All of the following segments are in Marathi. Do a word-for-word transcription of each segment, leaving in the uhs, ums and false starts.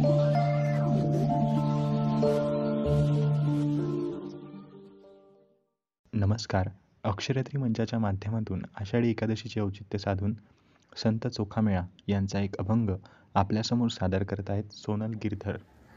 नमस्कार. अक्षरत्री मंचाच्या माध्यमातून आषाढी एकादशीचे औचित्य साधून संत चोखामेळा यांचा एक अभंग आपल्यासमोर सादर करत आहेत सोनल गिरधर.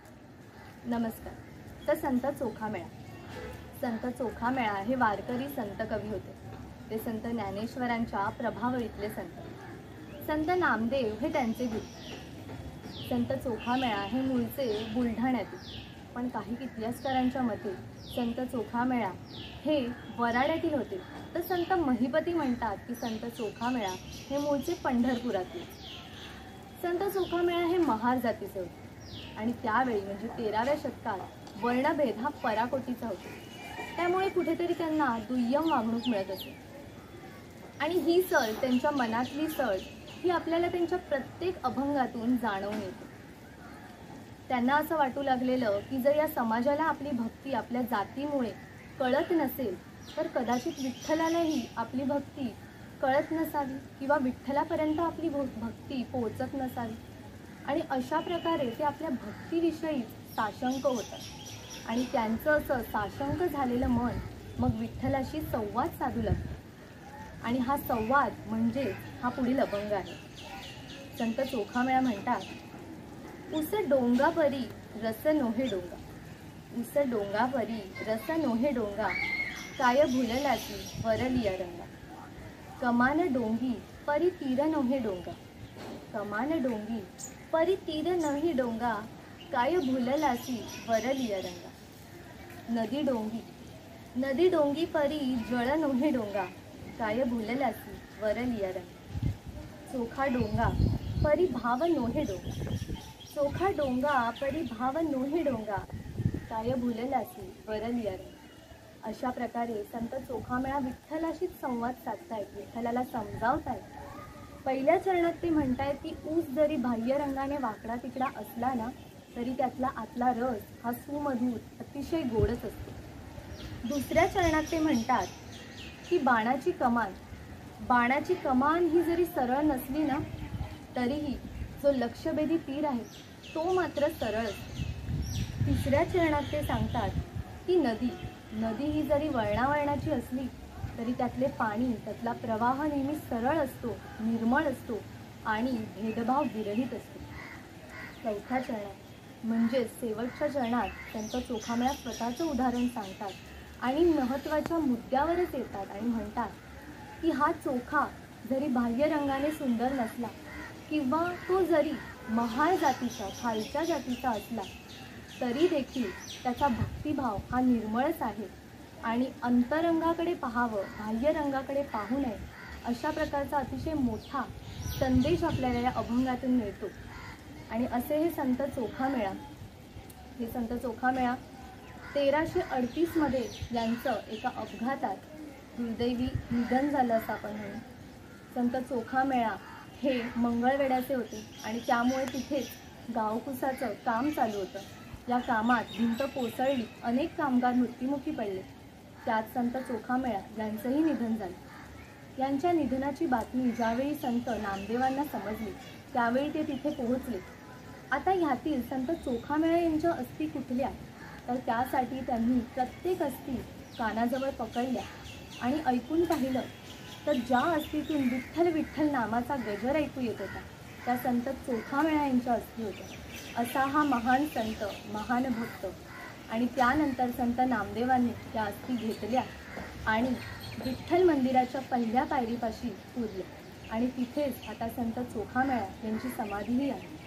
नमस्कार. तर संत चोखामेळा. संत चोखामेळा हे वारकरी संत कवी होते. ते संत ज्ञानेश्वरांच्या प्रभावळीतले संत. संत नामदेव हे त्यांचे गुरु. संत चोखामेळा हे मूळचे बुलढाण्यातील, पण काही इतिहासकारांच्या मते संत चोखामेळा हे वराड्यातील होते. तर संत महिपती म्हणतात की संत चोखामेळा हे मूळचे पंढरपुरातील. संत चोखामेळा हे महार जातीचे होते आणि त्यावेळी म्हणजे तेराव्या शतकात वर्णभेद हा पराकोटीचा होता. त्यामुळे कुठेतरी त्यांना दुय्यम वागणूक मिळत असे. आणि ही सल, त्यांच्या मनातली सल ही आपल्याला त्यांच्या प्रत्येक अभंगातून जाणवून येते. त्यांना असं वाटू लागलेलं की जर या समाजाला आपली भक्ती आपल्या जातीमुळे कळत नसेल तर कदाचित विठ्ठलालाही आपली भक्ती कळत नसावी किंवा विठ्ठलापर्यंत आपली भक्ती पोहोचत नसावी. आणि अशा प्रकारे ते आपल्या भक्तीविषयी साशंक होतात आणि त्यांचं असं साशंक झालेलं मन मग विठ्ठलाशी संवाद साधू लागतं. आणि हा संवाद म्हणजे हा पुढील अभंग आहे. संत चोखामेळा म्हणतात, उस डोंगा परी रस नोहे डोंगा, उस डोंगा परी रस नोहे डोंगा, काय भुललासी वरलिया रंगा, कमान डोंगी परी तीर नोहे डोंगा, कमान डोंगी परी तीर नही डोंगा, काय भुललासी वरलिया रंगा, नदी डोंगी नदी डोंगी परी जळ नोहे डोंगा, काय भुललासी वरलिया रंगा, चोखा डोंगा परी भाव नोहे डोंगा, चोखा डोंगा परी भाव नोहे डोंगा, काय भुललासी वरलिया रंगा. अशा प्रकारे संत चोखामेळा विठ्ठलाशीच संवाद साधतायत, विठ्ठलाला समजावतायत. पहिल्या चरणात ते म्हणतायत की ऊस जरी बाह्य रंगाने वाकडा तिकडा असला ना तरी त्यातला आतला रस हा सुमधुर अतिशय गोडच असतो. दुसऱ्या चरणात ते म्हणतात की बाणाची कमान बाणाची कमान ही जरी सरळ नसली ना तरीही जो लक्षभेदी तीर आहे तो मात्र सरळ असतो. तिसऱ्या चरणात ते सांगतात की नदी नदी ही जरी वळणावळणाची असली तरी त्यातले पाणी त्यातला प्रवाह नेहमी सरळ असतो, निर्मळ असतो आणि भेदभाव विरहित असतो. चौथ्या चरणात म्हणजेच शेवटच्या चरणात त्यांचा चोखामेळा स्वतःचं उदाहरण सांगतात आणि महत्त्वाच्या मुद्द्यावरच येतात आणि म्हणतात की हा चोखा जरी बाह्य रंगाने सुंदर नसला किंवा तो जरी महार जातीचा खालच्या जातीचा असला तरी देखील त्याचा भक्तिभाव हा निर्मळच आहे आणि अंतरंगाकडे पाहावं, बाह्य रंगाकडे पाहू नये, अशा प्रकारचा अतिशय मोठा संदेश आपल्याला या अभंगातून मिळतो. आणि असे हे संत चोखामेळा हे संत चोखामेळा तेराशे अडतीसमध्ये यांचं एका अपघातात दुर्दैवी निधन झालं असं आपण म्हणू. संत चोखामेळा हे मंगळवेढ्याचे होते आणि त्यामुळे तिथेच गावकुसाचं काम चालू होतं. या कामात भिंत कोसळली, अनेक कामगार मृत्युमुखी पडले. त्यात संत चोखामेळा यांचंही निधन झालं. यांच्या निधनाची बातमी ज्यावेळी संत नामदेवांना समजली त्यावेळी ते तिथे पोहोचले. आता ह्यातील संत चोखामेळा यांच्या अस्थी कुठल्या तर त्यासाठी त्यांनी प्रत्येक अस्थी कानाजवळ पकडल्या आणि ऐकून पाहिलं तर ज्या अस्थीतून विठ्ठल विठ्ठल नामाचा गजर ऐकू येत होता त्या संत चोखामेळा यांच्या अस्थी होत्या. असा हा महान संत, महान भक्त. आणि त्यानंतर संत नामदेवांनी त्या अस्थी घेतल्या आणि विठ्ठल मंदिराच्या पहिल्या पायरीपाशी पुरल्या आणि तिथेच आता संत चोखामेळा यांची समाधीही आहे.